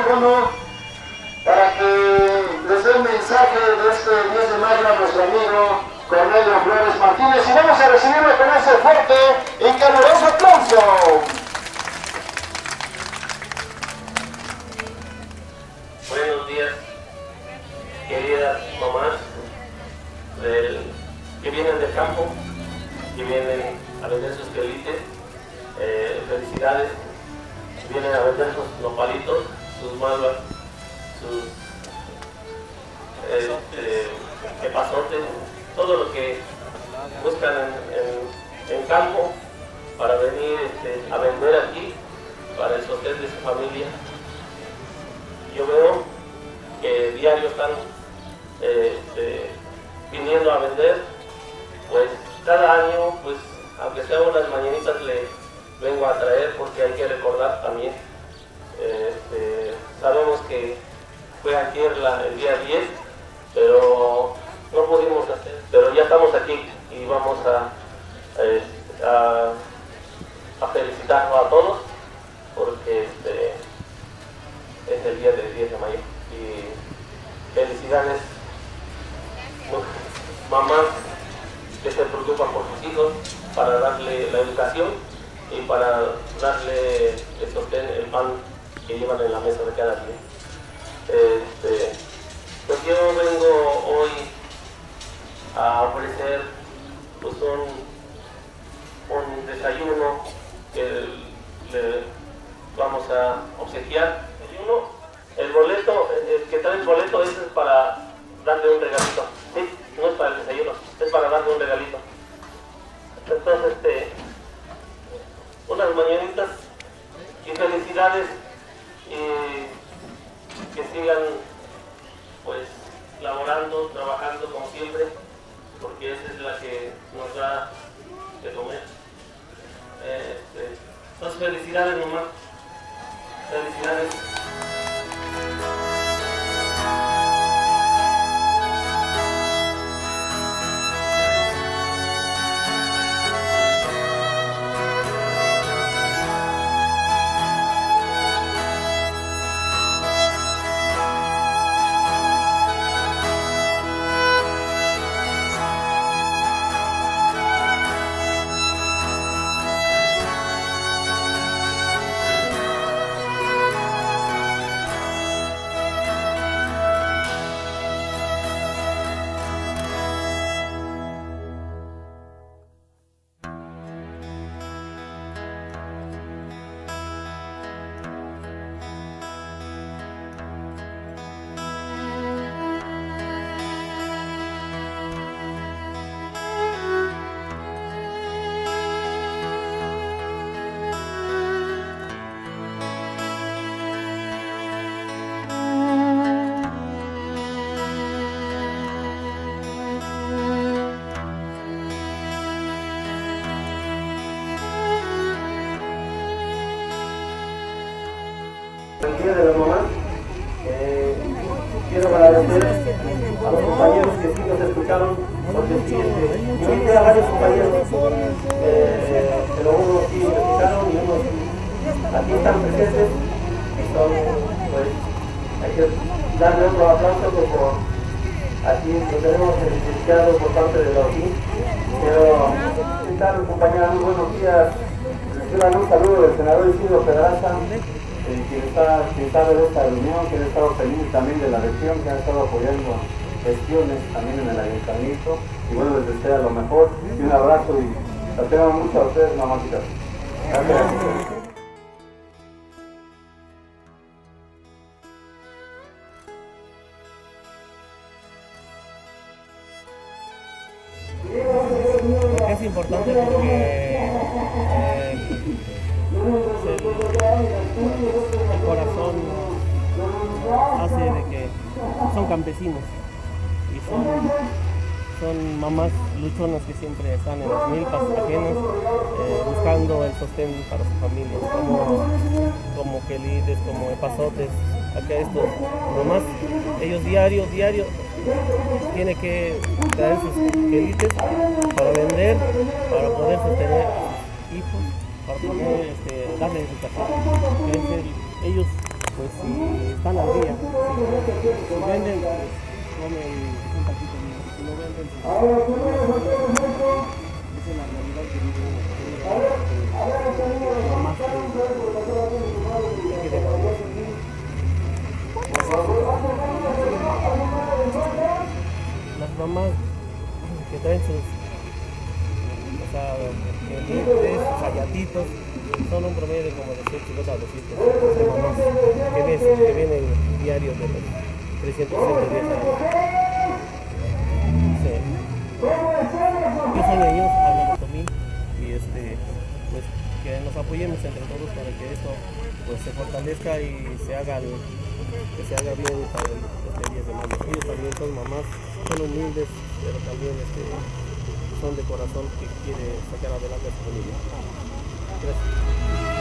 micrófono para que les dé un mensaje de este 10 de mayo a nuestro amigo Cornelio Flores Martínez, y vamos a recibirlo con ese fuerte y caluroso aplauso. Buenos días, queridas mamás que vienen del campo, que vienen a vender sus quelites. Felicidades, vienen a vender sus nopalitos, sus malvas, sus epazotes, todo lo que buscan en campo para venir a vender aquí para el sostén de su familia. Yo veo que diario están viniendo a vender, pues cada año, pues aunque sea unas mañanitas le vengo a traer, porque hay que recordar también. Sabemos que fue ayer el día 10, pero no pudimos hacer, pero ya estamos aquí y vamos a felicitarnos a todos, porque es el día del 10 de mayo. Y felicidades, mamás que se preocupan por sus hijos para darle la educación y para darle el sostén, el pan que llevan en la mesa de cada día. Pues yo vengo hoy a ofrecer pues un desayuno que le vamos a obsequiar. El boleto, el que trae el boleto, es para darle un regalito. Sí, no es para el desayuno, es para darle un regalito. Entonces, unas mañanitas y felicidades, y que sigan pues laborando, trabajando como siempre, porque esa es la que nos da de comer. Entonces, felicidades, mamá. Felicidades. El día de la mamá, quiero agradecer a los compañeros que sí nos escucharon, porque sí, yo invité a varios compañeros, pero unos sí me escucharon y unos aquí están presentes, y son, pues, hay que darle otro aplauso como aquí lo tenemos identificado por parte de los aquí. Quiero invitar, compañeros, muy buenos días, reciban un saludo del senador Isidro Pedraza, quien sabe de esta reunión, que ha estado pendiente también de la región, que ha estado apoyando gestiones también en el ayuntamiento, y bueno, les deseo lo mejor, y un abrazo, y las tengo mucho a ustedes, mamacitas. Gracias. Es importante porque el corazón hace de que son campesinos y son mamás luchonas que siempre están en las milpas ajenas buscando el sostén para su familia, como quelites, como epazotes. Acá estos mamás, ellos diario tienen que traer sus quelites para vender, para poder sostener a sus hijos, para poder darle educación. Ellos pues si están al día, si venden, pues comen un taquito mío, si no venden, pues esa es la realidad que vive uno. Mamás que quieren vender. Las mamás que traen sus, o sea, sus ayatitos, son un promedio de como de 150 a 200 de mamás que vienen diarios de los 300, 110 años. Sí. Yo soy de ellos, hablamos conmigo y pues que nos apoyemos entre todos para que esto pues se fortalezca y se haga bien para el 10 de mayo. Ellos también son mamás, son humildes, pero también son de corazón que quiere sacar adelante a su familia. Gracias.